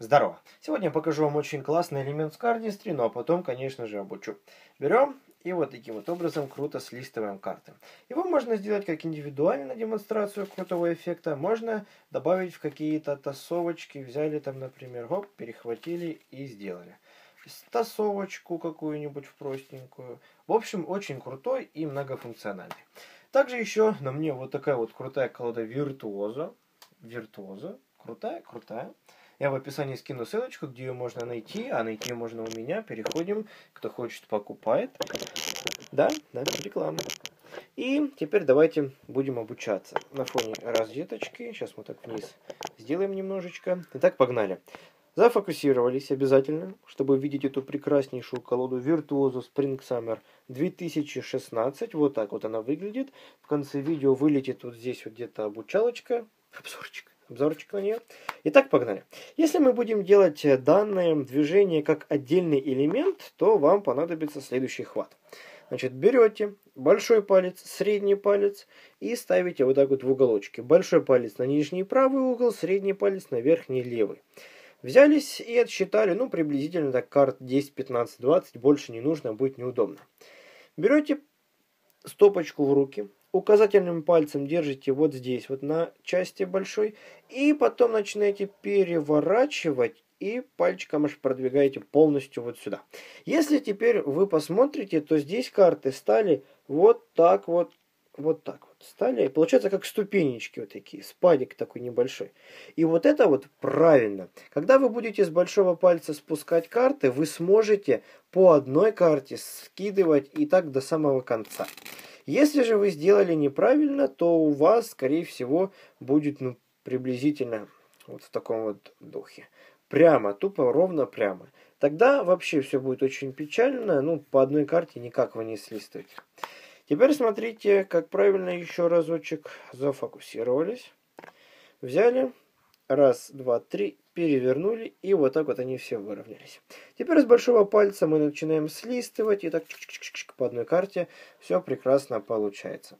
Здорово! Сегодня я покажу вам очень классный элемент с Cardistry, ну а потом, конечно же, обучу. Берем и вот таким вот образом круто слистываем карты. Его можно сделать как индивидуально на демонстрацию крутого эффекта, можно добавить в какие-то тасовочки, взяли там, например, хоп, перехватили и сделали. Тасовочку какую-нибудь в простенькую. В общем, очень крутой и многофункциональный. Также еще на мне вот такая вот крутая колода Виртуозо. Крутая. Я в описании скину ссылочку, где ее можно найти, а найти можно у меня. Переходим, кто хочет, покупает. Да, реклама. И теперь давайте будем обучаться. На фоне розеточки, сейчас мы так вниз сделаем немножечко. Итак, погнали. Зафокусировались обязательно, чтобы видеть эту прекраснейшую колоду Virtuoso Spring Summer 2016. Вот так вот она выглядит. В конце видео вылетит вот здесь вот где-то обучалочка, обзорчик на нее. Итак, погнали. Если мы будем делать данное движение как отдельный элемент, то вам понадобится следующий хват. Значит, берете большой палец, средний палец и ставите вот так вот в уголочки. Большой палец на нижний правый угол, средний палец на верхний левый. Взялись и отсчитали, ну, приблизительно так карт 10, 15, 20, больше не нужно, будет неудобно. Берете стопочку в руки, указательным пальцем держите вот здесь, вот на части большой, и потом начинаете переворачивать, и пальчиком аж продвигаете полностью вот сюда. Если теперь вы посмотрите, то здесь карты стали вот так вот стали, и получается как ступенечки вот такие, спадик такой небольшой. И вот это вот правильно. Когда вы будете с большого пальца спускать карты, вы сможете по одной карте скидывать и так до самого конца. Если же вы сделали неправильно, то у вас, скорее всего, будет приблизительно вот в таком вот духе. Прямо, тупо, ровно прямо. Тогда вообще все будет очень печально, ну, по одной карте никак вы не слистываете. Теперь смотрите, как правильно еще разочек зафокусировались. Взяли, раз, два, три, перевернули, и вот так вот они все выровнялись. Теперь с большого пальца мы начинаем слистывать, и так по одной карте все прекрасно получается.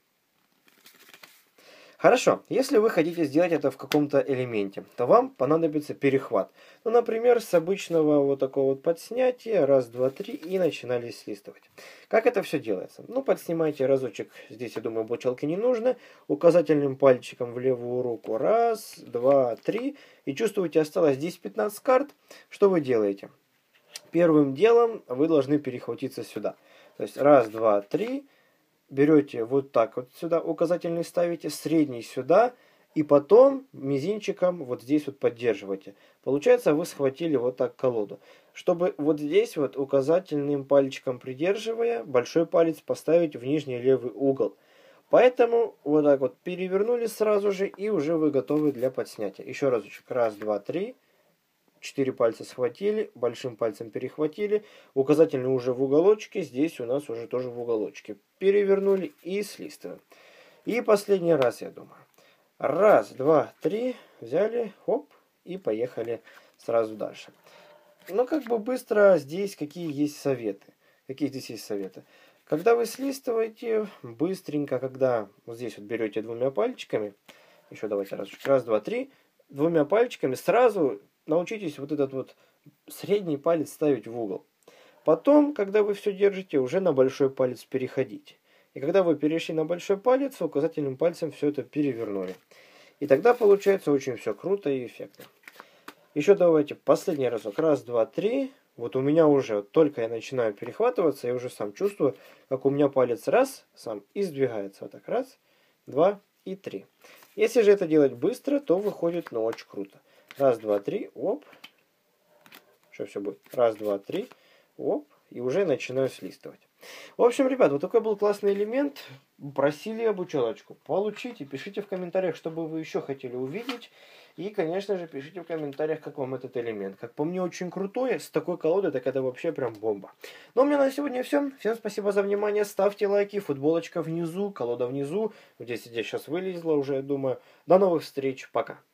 Хорошо, если вы хотите сделать это в каком-то элементе, то вам понадобится перехват. Ну, например, с обычного вот такого вот подснятия, раз, два, три, и начинали слистывать. Как это все делается? Ну, подснимайте разочек, здесь, я думаю, обучалки не нужно, указательным пальчиком в левую руку, раз, два, три, и чувствуете, осталось 10-15 карт. Что вы делаете? Первым делом вы должны перехватиться сюда. То есть, раз, два, три. Берете вот так вот сюда указательный ставите, средний сюда, и потом мизинчиком вот здесь вот поддерживаете. Получается, вы схватили вот так колоду. Чтобы вот здесь вот указательным пальчиком придерживая, большой палец поставить в нижний левый угол. Поэтому вот так вот перевернули сразу же, и уже вы готовы для подснятия. Еще разочек. Раз, два, три. 4 пальца схватили, большим пальцем перехватили, указательный уже в уголочке, здесь у нас уже тоже в уголочке. Перевернули и слистываем. И последний раз, я думаю. Раз, два, три, взяли, хоп, и поехали сразу дальше. Ну, как бы быстро здесь какие есть советы. Какие здесь есть советы? Когда вы слистываете, быстренько, когда вот здесь вот берете двумя пальчиками, еще давайте раз, два, три, двумя пальчиками сразу научитесь вот этот вот средний палец ставить в угол. Потом, когда вы все держите, уже на большой палец переходите. И когда вы перешли на большой палец, указательным пальцем все это перевернули. И тогда получается очень все круто и эффектно. Еще давайте последний разок. Раз, два, три. Вот у меня уже, только я начинаю перехватываться, я уже сам чувствую, как у меня палец раз, сам и сдвигается. Вот так. Раз, два и три. Если же это делать быстро, то выходит, ну, очень круто. Раз, два, три, оп. Что все будет? Раз, два, три, оп. И уже начинаю слистывать. В общем, ребят, вот такой был классный элемент. Просили обучалочку. Получите, пишите в комментариях, что бы вы еще хотели увидеть. И, конечно же, пишите в комментариях, как вам этот элемент. Как по мне, очень крутой. С такой колодой, так это вообще прям бомба. Ну, у меня на сегодня все. Всем спасибо за внимание. Ставьте лайки. Футболочка внизу, колода внизу. Вот здесь сейчас вылезла уже, я думаю. До новых встреч. Пока.